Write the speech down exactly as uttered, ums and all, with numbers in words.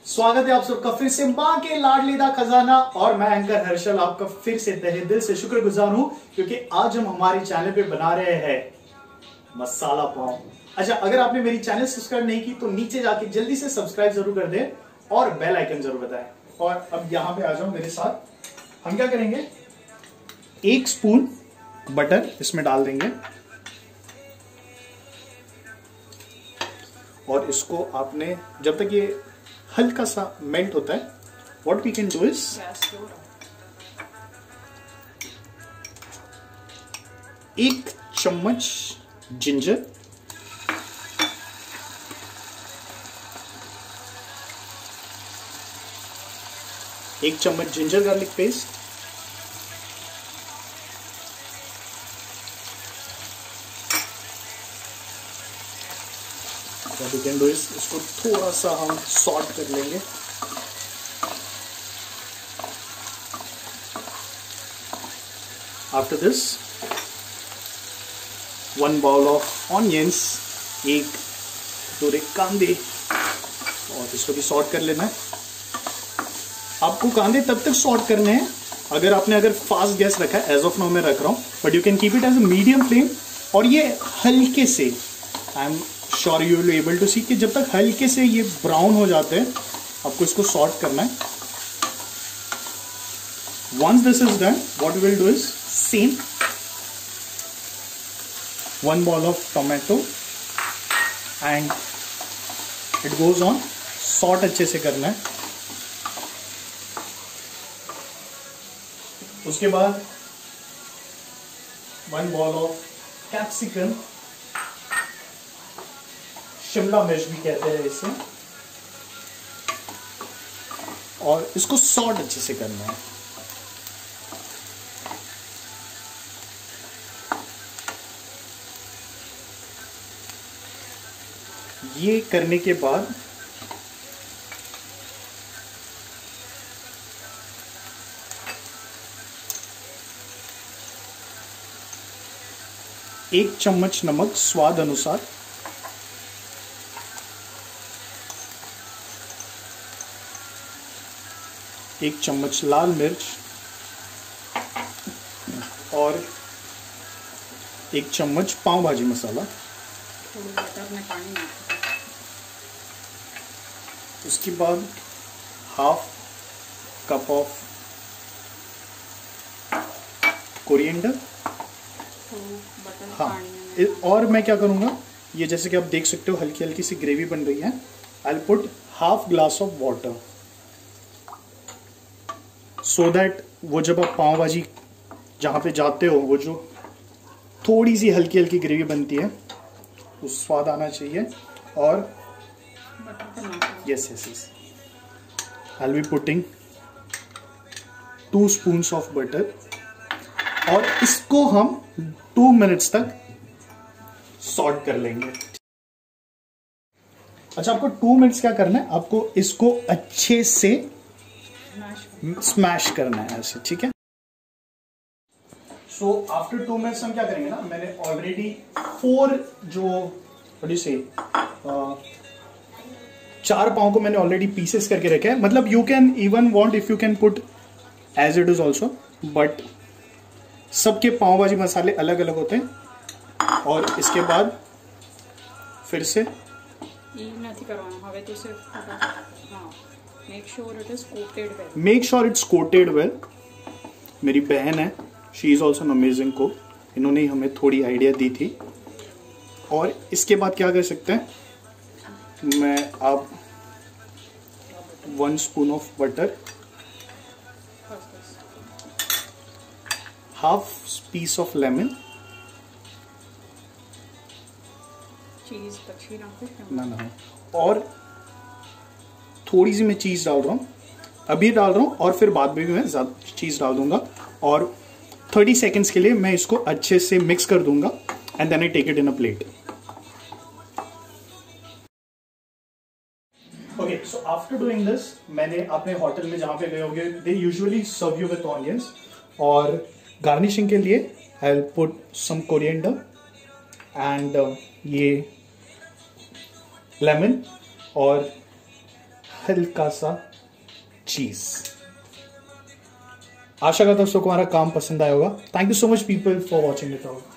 स्वागत है आप सबका फिर से मां के लाडलीदा खजाना और मैं एंकर हर्षल आपका फिर से तहे दिल से शुक्रगुजार हूं क्योंकि आज हम हमारे चैनल पे बना रहे हैं मसाला पाव। अच्छा, अगर आपने मेरी चैनल सब्सक्राइब नहीं की तो नीचे जाके जल्दी से सब्सक्राइब जरूर कर दे और बेल आइकन जरूर बताएं। और अब यहां पे आ जाओ मेरे साथ। हम क्या करेंगे, एक स्पून बटर इसमें डाल देंगे और इसको आपने जब तक ये हल्का सा मेल्ट होता है, what we can do is एक चम्मच जिंजर, एक चम्मच ginger garlic paste, what we can do is इसको थोड़ा सा हम सॉल्ट कर लेंगे। After this one bowl of onions, एक पूरे कांदे, और इसको भी सॉल्ट कर लेना है। आपको कांदे तब तक सॉल्ट करने हैं अगर आपने अगर फास्ट गैस रखा है, एज ऑफ नाउ मैं रख रहा हूं, but you can keep it as a medium flame. और ये हल्के से, I am sure you will able to see कि जब तक हल्के से ये ब्राउन हो जाते हैं आपको इसको सॉर्ट करना है। Once this is done, what we will do is same one bowl of tomato and it goes on, saute अच्छे से करना है। उसके बाद वन बॉल ऑफ कैप्सिकम, शिमला मिर्च भी कहते हैं इसे, और इसको सॉर्ट अच्छे से करना है। ये करने के बाद एक चम्मच नमक स्वाद अनुसार, एक चम्मच लाल मिर्च और एक चम्मच पाव भाजी मसाला। उसके बाद हाफ कप ऑफ कोरिएंडर। हाँ, और मैं क्या करूंगा, ये जैसे कि आप देख सकते हो हल्की हल्की सी ग्रेवी बन रही है। I will put half glass of water so that वो जब आप पाव भाजी जहाँ पे जाते हो, वो जो थोड़ी सी हल्की हल्की ग्रेवी बनती है, वो स्वाद आना चाहिए। और yes yes yes I will be putting two spoons of butter और इसको हम टू मिनट्स तक सॉर्ट कर लेंगे। अच्छा, आपको टू मिनट्स क्या करना है, आपको इसको अच्छे से स्मैश करना है ऐसे, ठीक है। सो आफ्टर टू मिनट्स हम क्या करेंगे ना, मैंने ऑलरेडी फोर जो व्हाट से चार पाव को मैंने ऑलरेडी पीसेस करके रखे हैं। मतलब you can even want if you can put as it is also, but सबके पाव भाजी मसाले अलग अलग होते हैं। और इसके बाद फिर से Make sure it is coated well. Make sure it's coated well. मेरी बहन है, she is also an amazing cook. इन्होंने ही हमें थोड़ी आइडिया दी थी। और इसके बाद क्या कर सकते हैं, मैं आप one spoon of butter, half piece of lemon, चीज अच्छी ना ना और थोड़ी सी मैं चीज डाल रहा हूँ, अभी डाल रहा हूँ और फिर बाद में भी मैं ज्यादा चीज डाल दूंगा। और थर्टी सेकेंड्स के लिए मैं इसको अच्छे से मिक्स कर दूंगा and then I take it in a plate. Okay, so after doing this, मैंने अपने होटल में जहां पे गए होंगे, they usually serve you with onions, और गार्निशिंग के लिए I will put some coriander and ये लेमन और हल्का सा चीज। आशा करता हूं दोस्तों को हमारा काम पसंद आया होगा। Thank you so much people for watching it all.